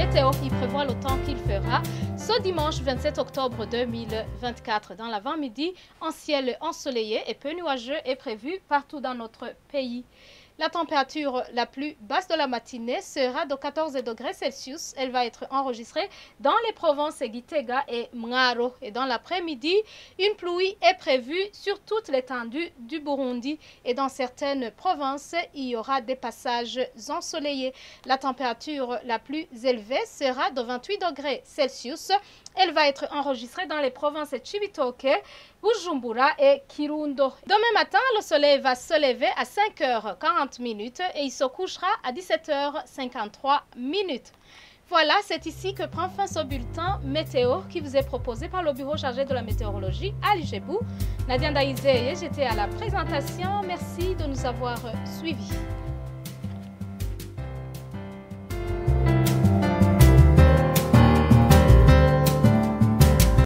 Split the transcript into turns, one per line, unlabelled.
Météo y prévoit le temps qu'il fera ce dimanche 27 octobre 2024. Dans l'avant-midi, un ciel ensoleillé et peu nuageux est prévu partout dans notre pays. La température la plus basse de la matinée sera de 14 degrés Celsius. Elle va être enregistrée dans les provinces Gitega et Mwaro. Et dans l'après-midi, une pluie est prévue sur toute l'étendue du Burundi. Et dans certaines provinces, il y aura des passages ensoleillés. La température la plus élevée sera de 28 degrés Celsius. Elle va être enregistrée dans les provinces Cibitoke, Bujumbura et Kirundo. Demain matin, le soleil va se lever à 5h40 et il se couchera à 17h53. Voilà, c'est ici que prend fin ce bulletin météo qui vous est proposé par le bureau chargé de la météorologie à l'Igébou. Nadia Ndaïzeye, j'étais à la présentation. Merci de nous avoir suivis.